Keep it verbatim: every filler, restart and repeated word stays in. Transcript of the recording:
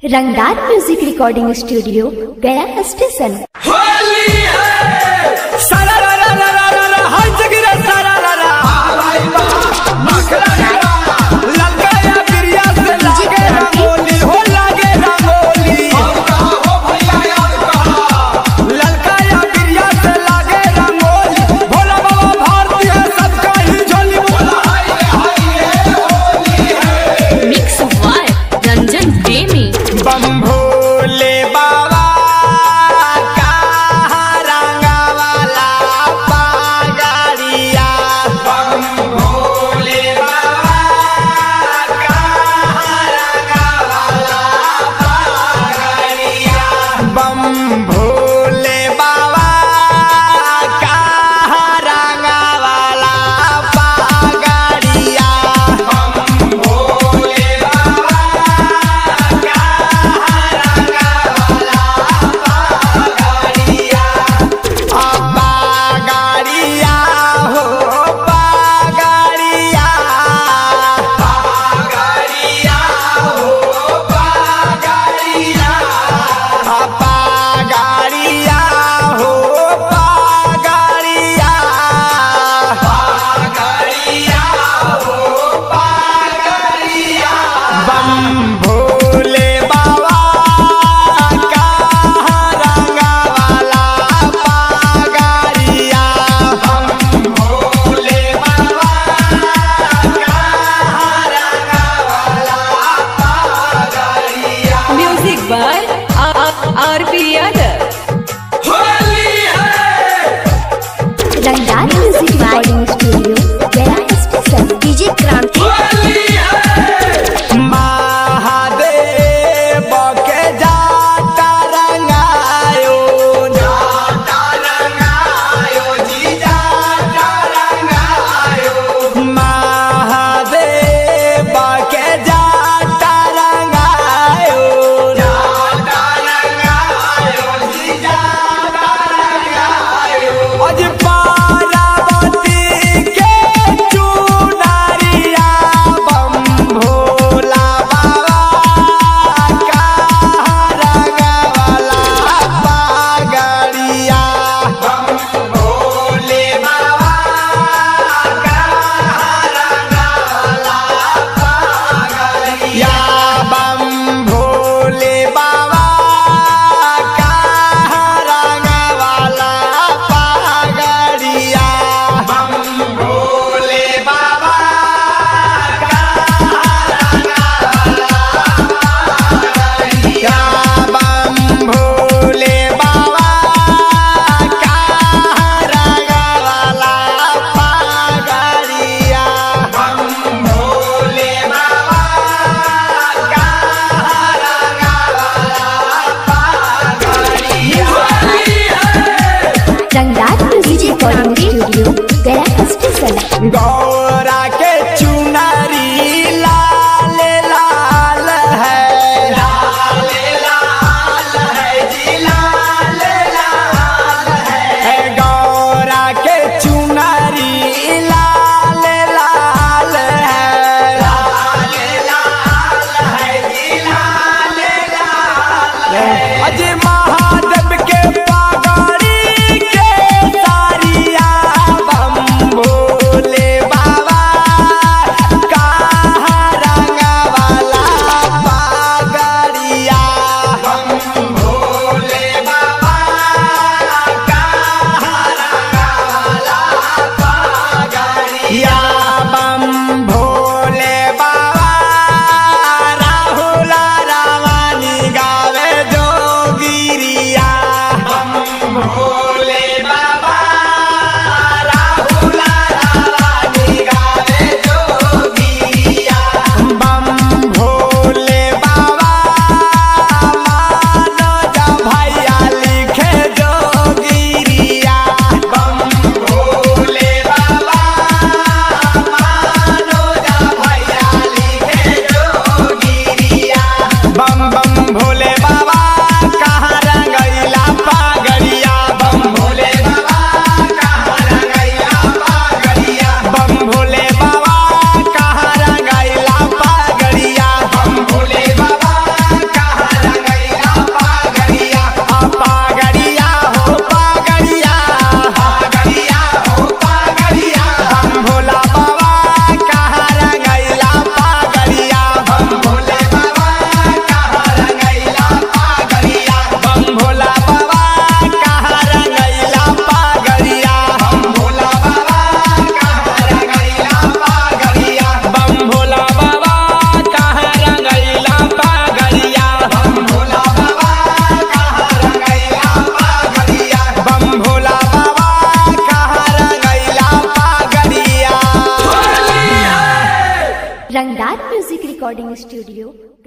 रंगदार music recording studio Gaya station. Holi है सारा रा रा रा रा रा रा हर जगह सारा रा रा ललका या बिरिया से लागे रंगोली हो लागे रंगोली ललका या बिरिया से लागे रंगोली भोला बाबा भारती है सबका ही झोली भोला होली है मिक्स वाई रंजन प्रेमी बम भोले बाबा का रंगा वाला पागड़िया बम भोले बाबा का रंगा वाला पागड़िया बम भोले बाबा का रंगा वाला पागड़िया बम भोले पागड़िया हो पागड़िया पागड़िया हो पागड़िया पागड़िया हो पागड़िया पागड़िया हो पागड़िया बम भोले बाबा का रंगा वाला पागड़िया बम भोले बाबा का रंगा वाला पागड़िया music by R P Yadav. Holi है रंगदार music recording studio Gaya station. DJ Kranti Holi है महादेव के जाता रंगायो जाता रंगायो जी जाता रंगायो महादेव के जाता रंगायो जाता रंगायो जी जाता रंगायो अज पार्वती के चुनरिया बम भोला बाबा का रंगा वाला पागड़िया बम भोले बाबा का रंगा वाला पागड़िया बम भोले बाबा का रंगा वाला पागड़िया बम भोले बाबा का रंगा वाला पागड़िया बम भोले बाबा का रंगा वाला पागड़िया बम भोले बाबा का रंगा वाला पागड़िया रंगदार music recording studio Gaya station. Gaura के चुनरी लाल लाल है लाल लाल है जी लाल लाल है गौरा के चुनरी लाल लाल है लाल लाल है जी लाल लाल है अज महादेव के पागड़ी के सारिया बम भोले बाबा का रंगा वाला पागड़िया बम भोले बाबा का रंगा वाला पागड़िया बम भोले बाबा राहुल रामानी गावे जोगी रिकॉर्डिंग स्टूडियो